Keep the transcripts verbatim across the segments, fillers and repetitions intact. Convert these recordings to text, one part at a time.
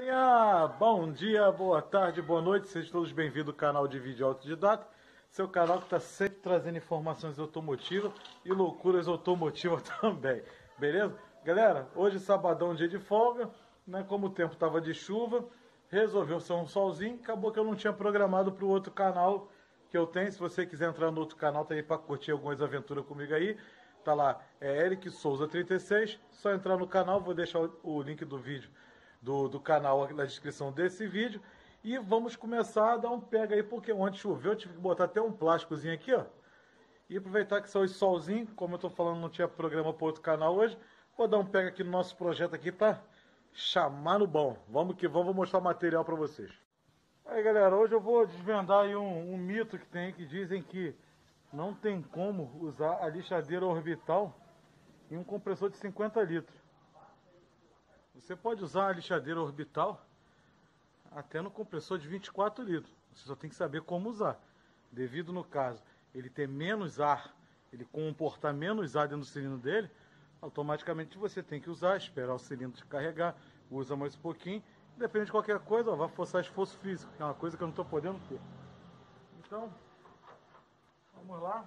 Galerinha, bom dia, boa tarde, boa noite, sejam todos bem-vindos ao canal de vídeo autodidata, seu canal que está sempre trazendo informações automotivas e loucuras automotivas também, beleza? Galera, hoje sabadão, dia de folga, né, como o tempo estava de chuva, resolveu ser um solzinho, acabou que eu não tinha programado para o outro canal que eu tenho. Se você quiser entrar no outro canal, tá aí para curtir algumas aventuras comigo aí, tá lá, é Eric Souza trinta e seis, só entrar no canal, vou deixar o, o link do vídeo Do, do canal aqui na descrição desse vídeo. E vamos começar a dar um pega aí, porque ontem choveu, eu tive que botar até um plásticozinho aqui, ó. E aproveitar que saiu esse solzinho, como eu tô falando, não tinha programa para outro canal hoje, vou dar um pega aqui no nosso projeto aqui para chamar no bom. Vamos que vamos, vou mostrar o material para vocês. Aí galera, hoje eu vou desvendar aí um, um mito que tem, que dizem que não tem como usar a lixadeira orbital em um compressor de cinquenta litros. Você pode usar a lixadeira orbital até no compressor de vinte e quatro litros. Você só tem que saber como usar. Devido, no caso, ele ter menos ar, ele comportar menos ar dentro do cilindro dele, automaticamente você tem que usar, esperar o cilindro carregar, usa mais um pouquinho. Depende de qualquer coisa, ó, vai forçar esforço físico, que é uma coisa que eu não estou podendo ter. Então, vamos lá.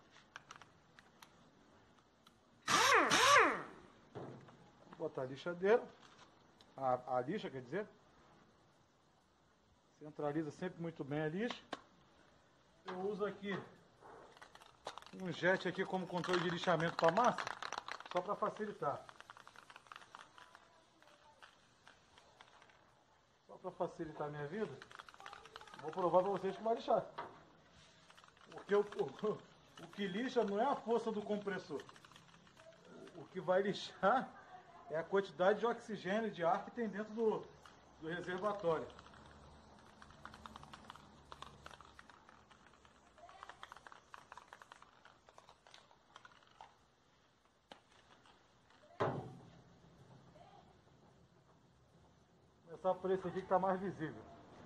Vou botar a lixadeira. A, a lixa, quer dizer, centraliza sempre muito bem a lixa. Eu uso aqui um jet aqui como controle de lixamento para massa, só para facilitar. Só para facilitar a minha vida, vou provar para vocês que vai lixar. Porque o, o, o que lixa não é a força do compressor. O, o que vai lixar é a quantidade de oxigênio, de ar que tem dentro do, do reservatório. Vou começar por esse aqui que está mais visível.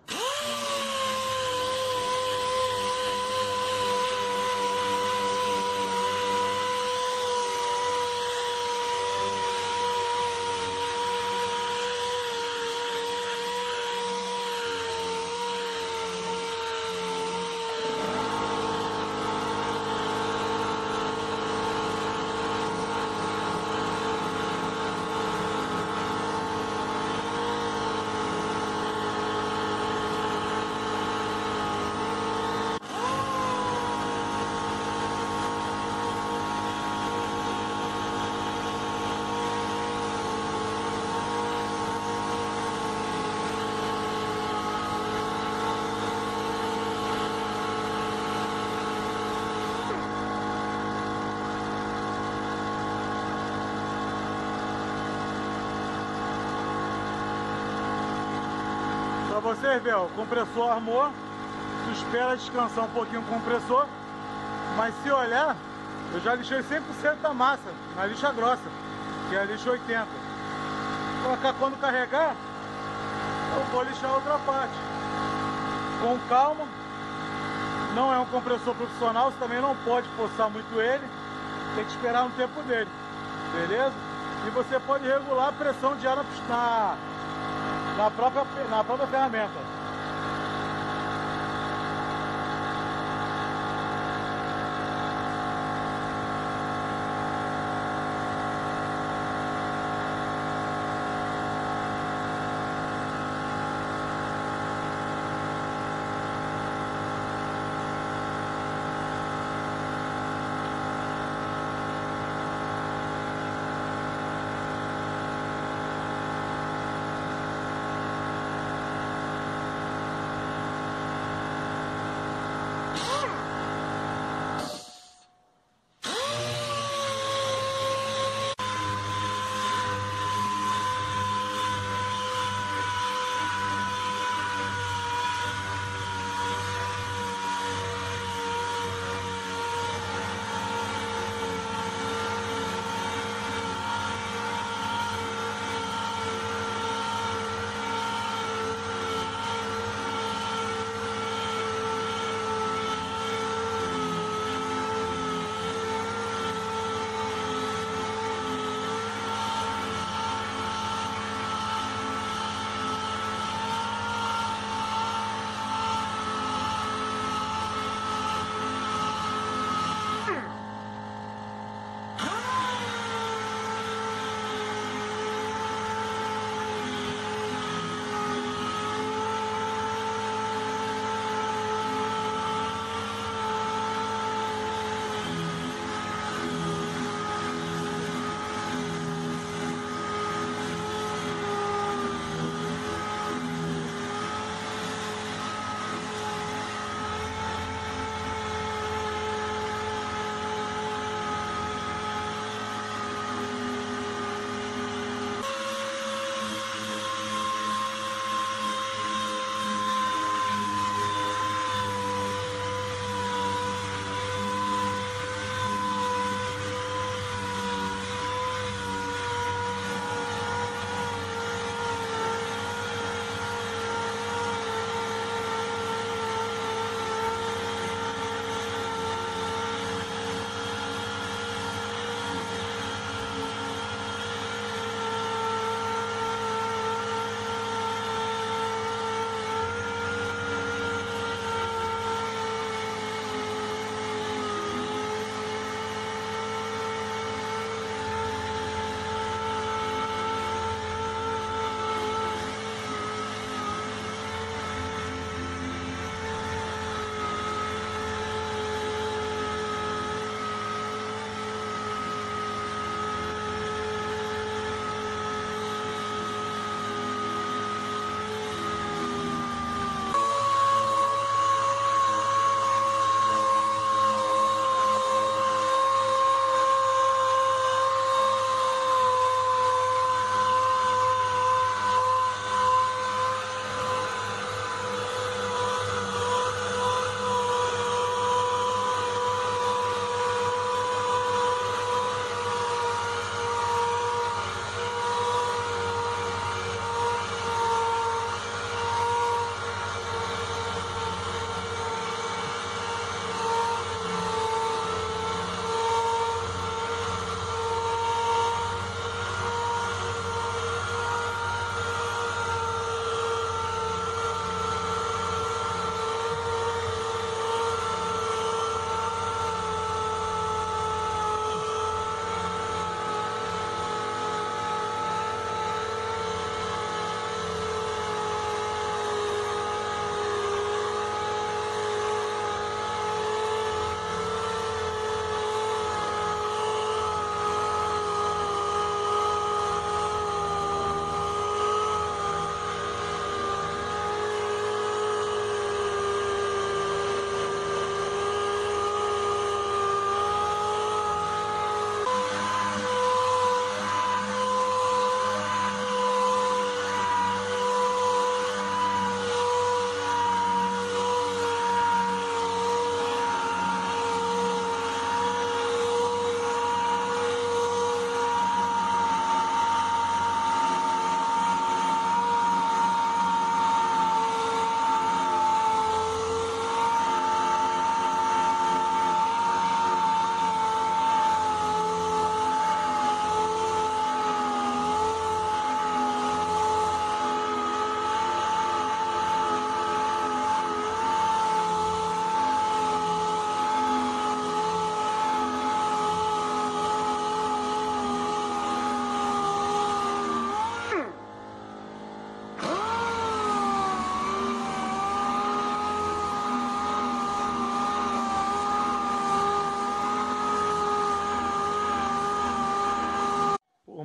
Pra vocês verem, o compressor armou, tu espera descansar um pouquinho o compressor, mas se olhar, eu já lixei cem por cento da massa na lixa grossa, que é a lixa oitenta. Quando carregar, eu vou lixar outra parte. Com calma, não é um compressor profissional, você também não pode forçar muito ele, tem que esperar um tempo dele, beleza? E você pode regular a pressão de ar na, na, própria, na própria ferramenta.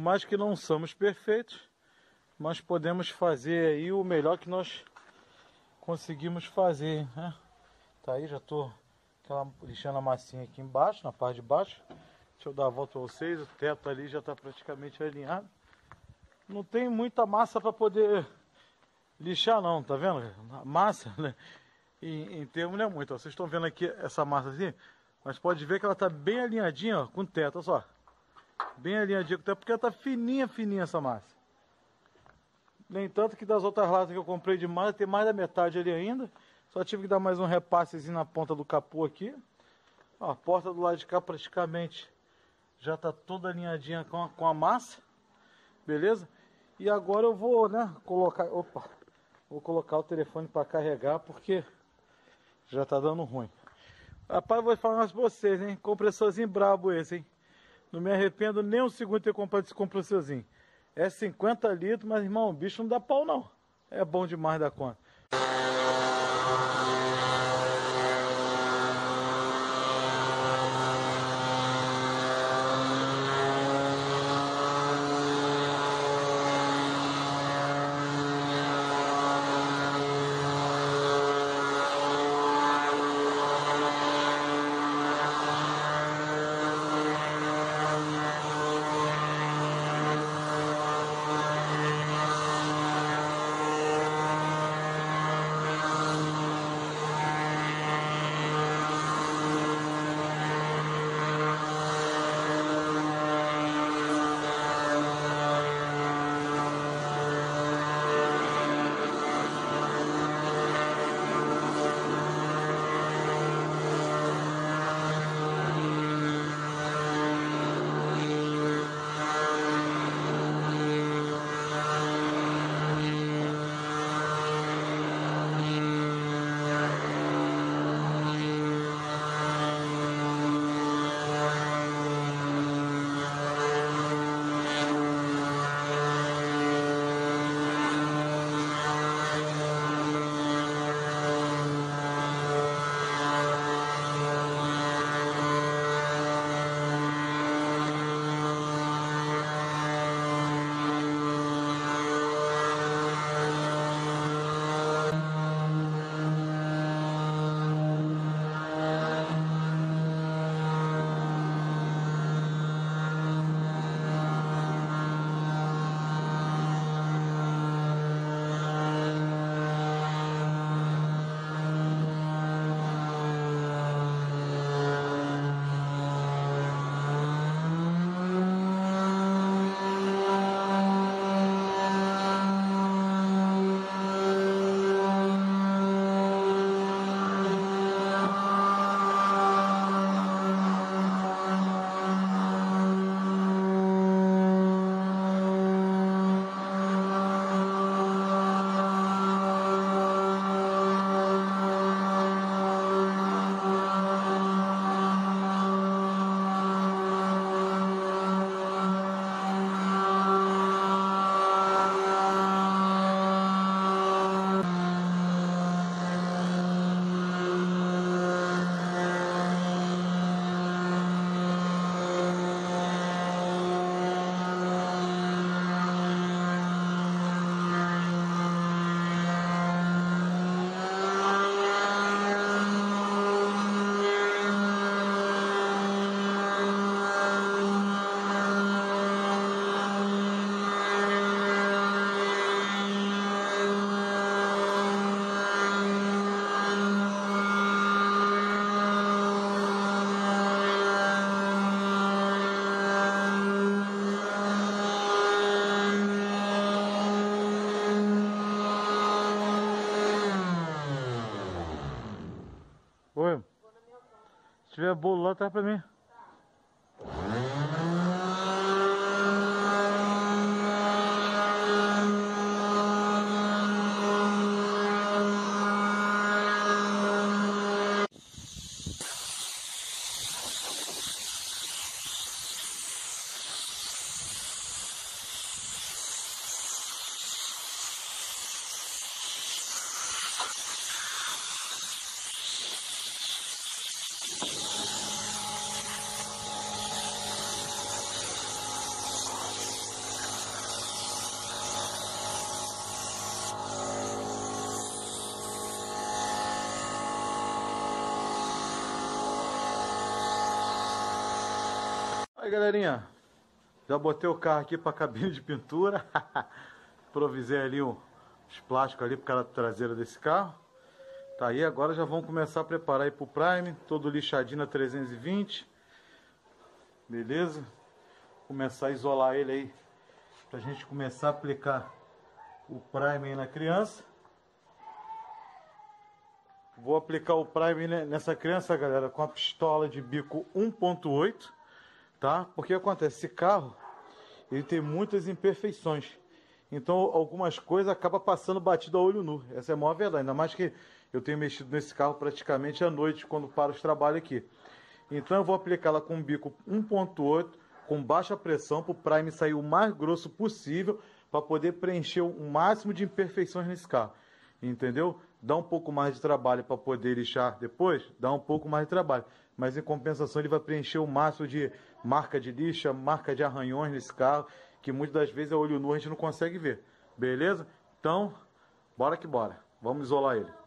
mais que não somos perfeitos, mas podemos fazer aí o melhor que nós conseguimos fazer, né? Tá aí, já tô aquela, lixando a massinha aqui embaixo, na parte de baixo. Deixa eu dar a volta para vocês, o teto ali já está praticamente alinhado. Não tem muita massa para poder lixar não, tá vendo? A massa, né? Em, em termos não é muito, ó. Vocês estão vendo aqui essa massa assim, mas pode ver que ela tá bem alinhadinha, ó, com o teto, olha só. Bem alinhadinha com o teto, porque ela tá fininha, fininha essa massa. Nem tanto que das outras latas que eu comprei de massa, tem mais da metade ali ainda. Só tive que dar mais um repassezinho na ponta do capô aqui. Ó, a porta do lado de cá praticamente já tá toda alinhadinha com a, com a massa. Beleza? E agora eu vou, né, colocar... Opa! Vou colocar o telefone para carregar porque já tá dando ruim. Rapaz, vou falar mais pra vocês, hein? Compressorzinho brabo esse, hein? Não me arrependo nem um segundo de ter comprado esse compressorzinho. É cinquenta litros, mas, irmão, o bicho não dá pau, não. É bom demais da conta. Oi. Se tiver bolo lá, traz pra mim. Aí, galerinha, já botei o carro aqui para cabine de pintura. Provisei ali um, os plásticos ali para a traseira desse carro. Tá aí, agora já vamos começar a preparar aí pro Prime, todo lixadinho na trezentos e vinte. Beleza? Começar a isolar ele aí, pra gente começar a aplicar o Prime aí na criança. Vou aplicar o Prime nessa criança, galera, com a pistola de bico um ponto oito, tá? Porque acontece, esse carro, ele tem muitas imperfeições. Então, algumas coisas acabam passando batido a olho nu. Essa é a maior verdade. Ainda mais que eu tenho mexido nesse carro praticamente à noite, quando paro os trabalhos aqui. Então, eu vou aplicá-la com um bico um ponto oito, com baixa pressão, para o Prime sair o mais grosso possível, para poder preencher o máximo de imperfeições nesse carro. Entendeu? Dá um pouco mais de trabalho para poder lixar depois, dá um pouco mais de trabalho. Mas, em compensação, ele vai preencher o máximo de marca de lixa, marca de arranhões nesse carro, que muitas das vezes a olho nu a gente não consegue ver. Beleza? Então, bora que bora. Vamos isolar ele.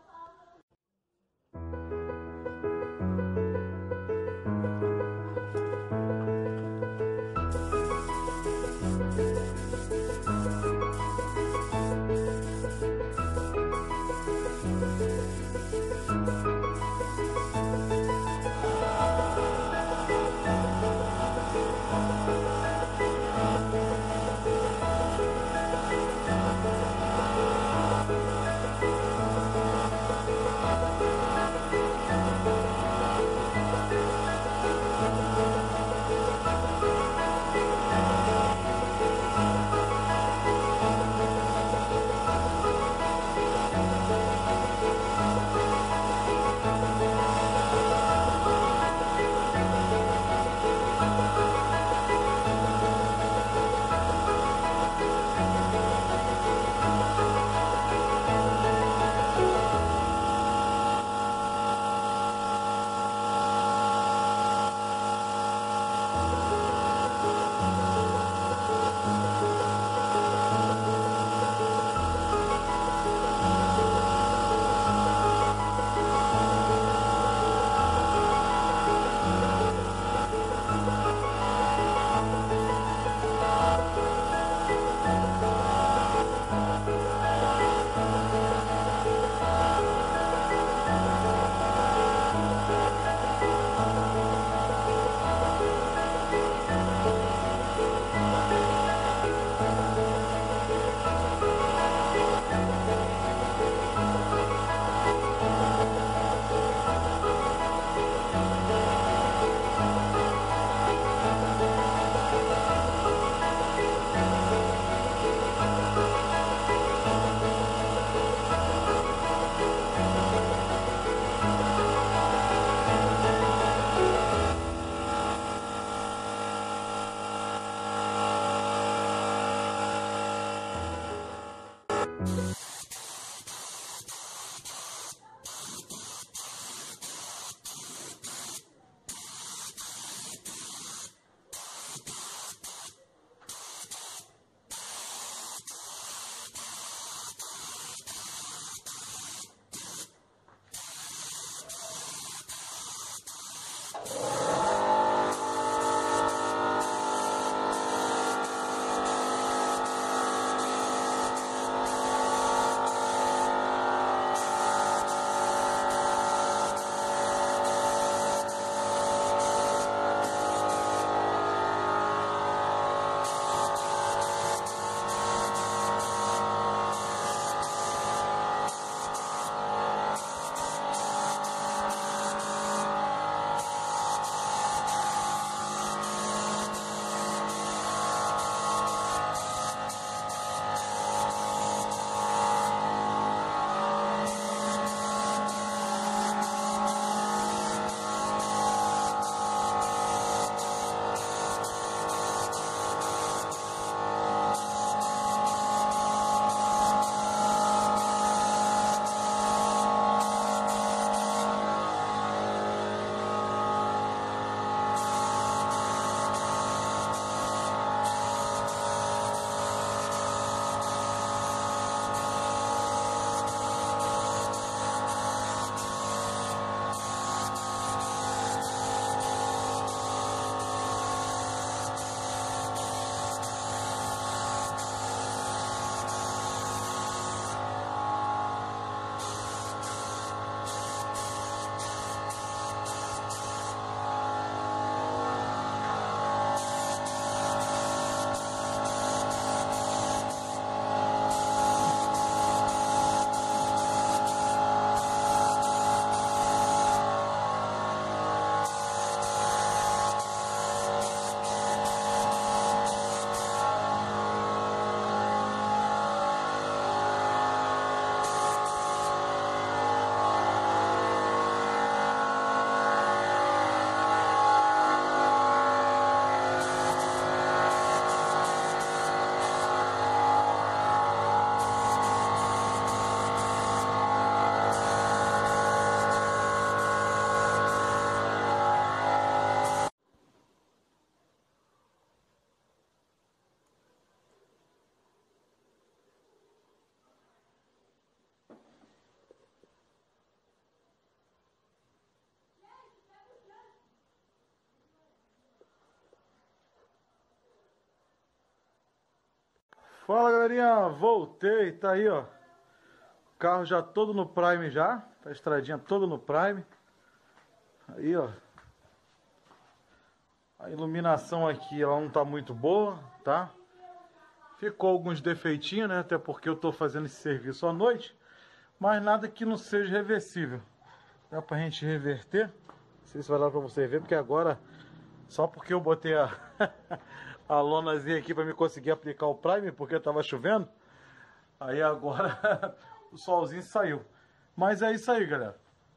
Fala, galerinha, voltei, tá aí, ó. O carro já todo no Prime já, tá a estradinha toda no Prime. Aí, ó. A iluminação aqui, ela não tá muito boa, tá? Ficou alguns defeitinhos, né? Até porque eu tô fazendo esse serviço à noite. Mas nada que não seja reversível. Dá pra gente reverter. Não sei se vai dar pra você ver, porque agora... Só porque eu botei a, a lonazinha aqui pra me conseguir aplicar o Prime, porque tava chovendo. Aí agora o solzinho saiu. Mas é isso aí, galera.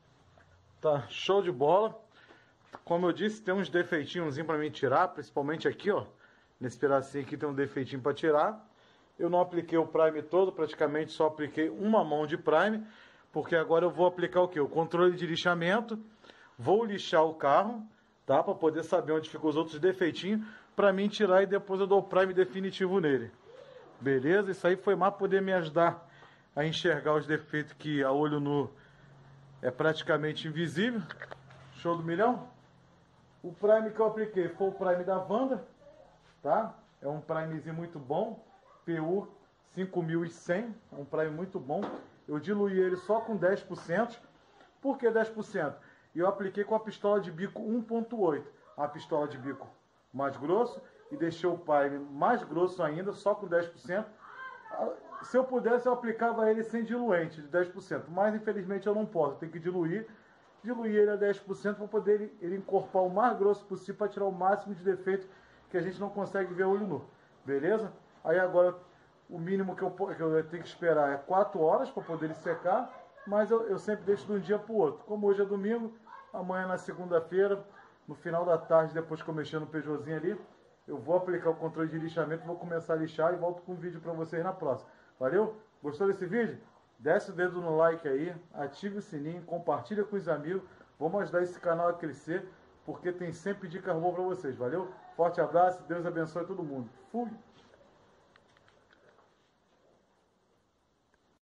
Tá show de bola. Como eu disse, tem uns defeitinhos pra mim tirar, principalmente aqui, ó. Nesse pedacinho aqui tem um defeitinho pra tirar. Eu não apliquei o Prime todo, praticamente só apliquei uma mão de Prime, porque agora eu vou aplicar o que? O controle de lixamento. Vou lixar o carro, tá? Para poder saber onde ficam os outros defeitinhos, para mim tirar e depois eu dou o Prime definitivo nele. Beleza? Isso aí foi mais poder me ajudar a enxergar os defeitos que a olho nu é praticamente invisível. Show do milhão? O Prime que eu apliquei foi o Prime da Wanda, tá? É um Primezinho muito bom, P U cinco mil e cem, é um Prime muito bom. Eu diluí ele só com dez por cento. Por que dez por cento? E eu apliquei com a pistola de bico um ponto oito, a pistola de bico mais grosso, e deixei o Prime mais grosso ainda, só com dez por cento. Se eu pudesse, eu aplicava ele sem diluente, de dez por cento, mas infelizmente eu não posso, eu tenho que diluir, diluir ele a dez por cento para poder ele, ele encorpar o mais grosso possível, para tirar o máximo de defeito que a gente não consegue ver olho nu, beleza? Aí agora, o mínimo que eu, que eu tenho que esperar é quatro horas para poder ele secar, mas eu, eu sempre deixo de um dia para o outro. Como hoje é domingo, amanhã na segunda-feira, no final da tarde, depois que eu mexer no Peugeotzinho ali, eu vou aplicar o controle de lixamento, vou começar a lixar e volto com um vídeo para vocês na próxima. Valeu? Gostou desse vídeo? Desce o dedo no like aí, ative o sininho, compartilha com os amigos. Vamos ajudar esse canal a crescer, porque tem sempre dicas boas para vocês. Valeu? Forte abraço, Deus abençoe todo mundo. Fui!